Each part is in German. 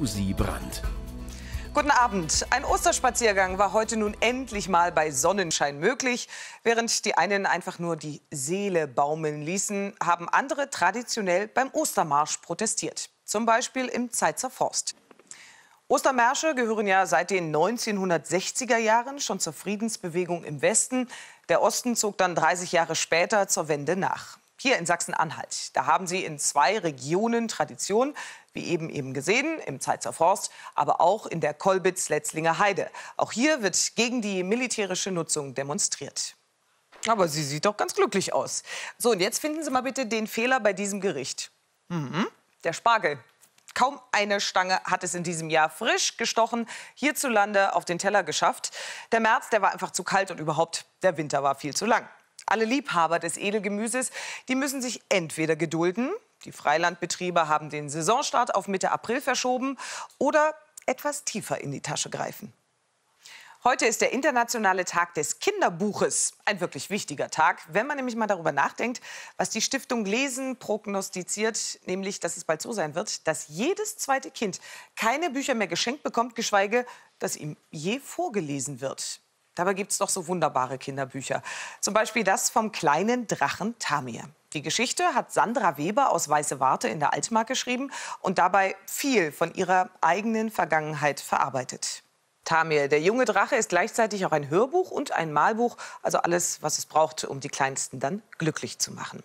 Susi Brandt. Guten Abend. Ein Osterspaziergang war heute nun endlich mal bei Sonnenschein möglich. Während die einen einfach nur die Seele baumeln ließen, haben andere traditionell beim Ostermarsch protestiert. Zum Beispiel im Zeitzer Forst. Ostermärsche gehören ja seit den 1960er Jahren schon zur Friedensbewegung im Westen. Der Osten zog dann 30 Jahre später zur Wende nach. Hier in Sachsen-Anhalt, da haben sie in 2 Regionen Tradition, wie eben gesehen, im Zeitzer Forst, aber auch in der Kolbitz-Letzlinger Heide. Auch hier wird gegen die militärische Nutzung demonstriert. Aber sie sieht doch ganz glücklich aus. So, und jetzt finden Sie mal bitte den Fehler bei diesem Gericht. Der Spargel. Kaum eine Stange hat es in diesem Jahr frisch gestochen hierzulande auf den Teller geschafft. Der März, der war einfach zu kalt und überhaupt, der Winter war viel zu lang. Alle Liebhaber des Edelgemüses, die müssen sich entweder gedulden, die Freilandbetriebe haben den Saisonstart auf Mitte April verschoben, oder etwas tiefer in die Tasche greifen. Heute ist der internationale Tag des Kinderbuches. Ein wirklich wichtiger Tag, wenn man nämlich mal darüber nachdenkt, was die Stiftung Lesen prognostiziert, nämlich, dass es bald so sein wird, dass jedes zweite Kind keine Bücher mehr geschenkt bekommt, geschweige, dass ihm je vorgelesen wird. Dabei gibt es doch so wunderbare Kinderbücher. Zum Beispiel das vom kleinen Drachen Tamir. Die Geschichte hat Sandra Weber aus Weiße Warte in der Altmark geschrieben und dabei viel von ihrer eigenen Vergangenheit verarbeitet. Tamir, der junge Drache, ist gleichzeitig auch ein Hörbuch und ein Malbuch. Also alles, was es braucht, um die Kleinsten dann glücklich zu machen.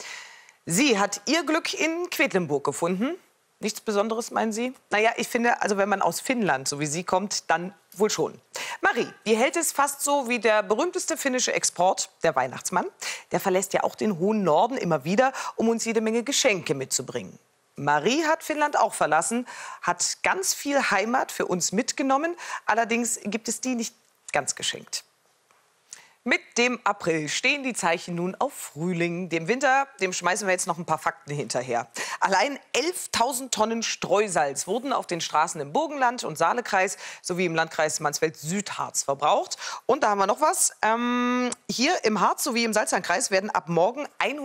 Sie hat ihr Glück in Quedlinburg gefunden. Nichts Besonderes, meinen Sie? Naja, ich finde, also wenn man aus Finnland, so wie sie kommt, dann wohl schon. Marie, die hält es fast so wie der berühmteste finnische Export, der Weihnachtsmann. Der verlässt ja auch den hohen Norden immer wieder, um uns jede Menge Geschenke mitzubringen. Marie hat Finnland auch verlassen, hat ganz viel Heimat für uns mitgenommen. Allerdings gibt es die nicht ganz geschenkt. Mit dem April stehen die Zeichen nun auf Frühling. Dem Winter, dem schmeißen wir jetzt noch ein paar Fakten hinterher. Allein 11.000 Tonnen Streusalz wurden auf den Straßen im Burgenland und Saalekreis sowie im Landkreis Mansfeld-Südharz verbraucht. Und da haben wir noch was. Hier im Harz sowie im Salzlandkreis werden ab morgen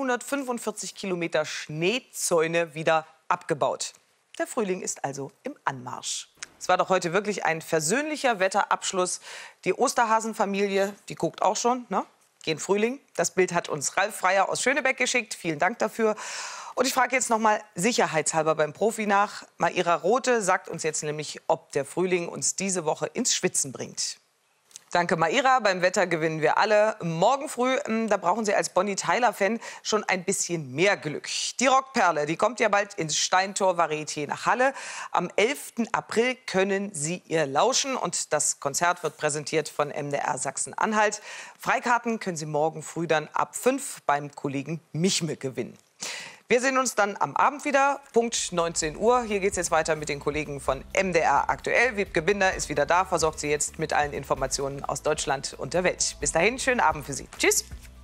145 Kilometer Schneezäune wieder abgebaut. Der Frühling ist also im Anmarsch. Es war doch heute wirklich ein versöhnlicher Wetterabschluss. Die Osterhasenfamilie, die guckt auch schon, ne? Gen Frühling. Das Bild hat uns Ralf Freier aus Schönebeck geschickt. Vielen Dank dafür. Und ich frage jetzt noch mal sicherheitshalber beim Profi nach. Maira Rothe sagt uns jetzt nämlich, ob der Frühling uns diese Woche ins Schwitzen bringt. Danke, Maira. Beim Wetter gewinnen wir alle. Morgen früh, da brauchen Sie als Bonnie-Tyler-Fan schon ein bisschen mehr Glück. Die Rockperle, die kommt ja bald ins Steintor Varieté nach Halle. Am 11. April können Sie ihr lauschen. Und das Konzert wird präsentiert von MDR Sachsen-Anhalt. Freikarten können Sie morgen früh dann ab 5 beim Kollegen Michme gewinnen. Wir sehen uns dann am Abend wieder, Punkt 19 Uhr. Hier geht es jetzt weiter mit den Kollegen von MDR aktuell. Wiebke Binder ist wieder da, versorgt Sie jetzt mit allen Informationen aus Deutschland und der Welt. Bis dahin, schönen Abend für Sie. Tschüss.